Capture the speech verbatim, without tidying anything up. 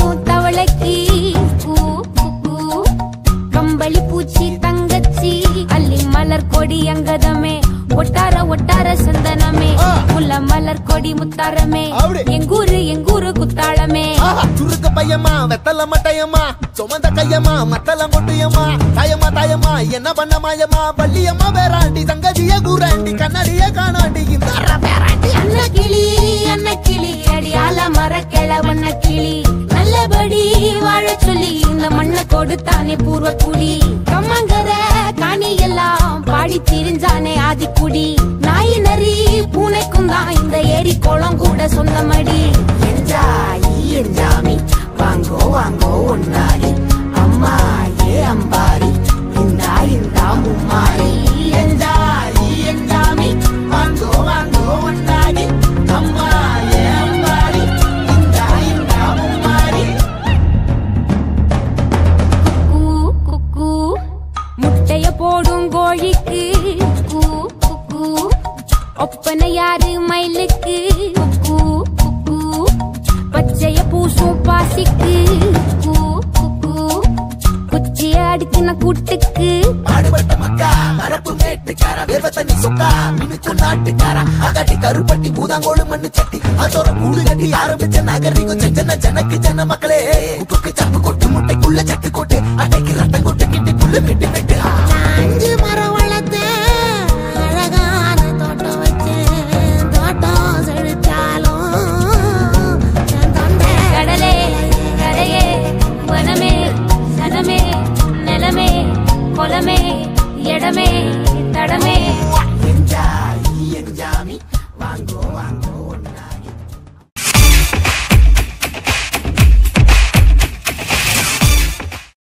பாடும் தவளைக்கு கூ குக்கூ கம்பளி பூச்சி தங்கச்சி அள்ளி மலர் கொடி அங்கதமே ஒட்டார ஒட்டார சந்தனமே முல்ல மலர் கொடி முத்தாரமே எங்கூரு எங்கூரு குத்தாளமே சுருக்க பையமா வெத்தல மட்டையம்மா சுமந்த கையம்மா மத்தல கொட்டியம்மா தாயம்மா தாயம்மா என்ன பண்ண மாயம்மா பள்ளியம்மா வேறாண்டி சங்கதிய கூறாண்டி கண்ணாடிய காணாண்டி இந்த அண்ண கிளி அண்ண கிளி அடியால மர கிழவண்ண கிளி நல்லபடி வாழ சொல்லி இந்த மண்ணை கொடுத்தானே பூர்வ குடி கம்மங்கர காணி எல்லாம் பாடி திரிஞ்சானே ஆதிக்குடி நாய் நரி பூனைக்கும் தான் இந்த ஏரி குளம் கூட சொந்தமடி என்ஜாயி என்ஜாமி வாங்கோ வாங்கோ ஒன்னாரி அம்மா ஏ அம்பாரி இந்தா இந்தா மும்மாரி என்ஜாயி என்ஜாமி வாங்கோ வாங்கோ ஒன்னாரி அம்மா ஏ அம்பாரி இந்தா இந்தா மும்மாரி குக்கூ குக்கூ முட்டைய போடும் கோழிக்கு குக்கூ குக்கூ ஒப்பனை யாரு மயிலுக்கு குக்கூ குக்கூ பச்சைய பூசும் பாசிக்கு குக்கூ குக்கூ குச்சிய அடுக்கின கூட்டுக்கு பாடுபட்ட மக்கா மரப்பு மேட்டுக்கார வேர்வ தண்ணி சொக்கா மினுக்கு நாட்டுக்கார அகட்டி கருப்பட்டி பூதாங்கோடு மண்ணு சட்டி அதோட கூடு கட்டி ஆரம்பிச்ச நாகரிகம் செஞ்சன ஜனக்கு ஜன மக்களே உப்புக்கு சப்பு கொட்டு முட்டைக்குள்ள சட்டு கொட்டு அட்டைக்கு ரத்தம் கொட்டு கிட்டி புல்லு வெட்டு வெட்டு அஞ்சு மரம் வளர்த்து அழகான தோட்டம் வச்சு தோட்டம் செழிச்சாலும் கடலே கரையே வனமே சனமே நிலமே கொலமே இடமே தடமே என்ஜாமி என்ஜாமி வாங்கோ